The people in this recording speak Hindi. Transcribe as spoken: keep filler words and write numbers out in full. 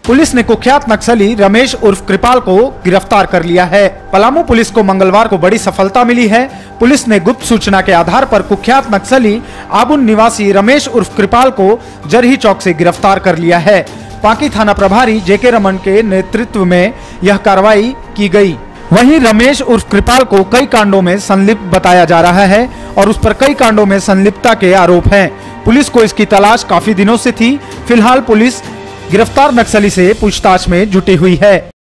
पुलिस ने कुख्यात नक्सली रमेश उर्फ कृपाल को गिरफ्तार कर लिया है। पलामू पुलिस को मंगलवार को बड़ी सफलता मिली है। पुलिस ने गुप्त सूचना के आधार पर कुख्यात नक्सली आबुन निवासी रमेश उर्फ कृपाल को जरही चौक से गिरफ्तार कर लिया है। पांकी थाना प्रभारी जेके रमन के नेतृत्व में यह कार्रवाई की गई। वहीं रमेश उर्फ कृपाल को कई कांडों में संलिप्त बताया जा रहा है और उस पर कई कांडों में संलिप्तता के आरोप हैं। पुलिस को इसकी तलाश काफी दिनों से थी। फिलहाल पुलिस गिरफ्तार नक्सली से पूछताछ में जुटी हुई है।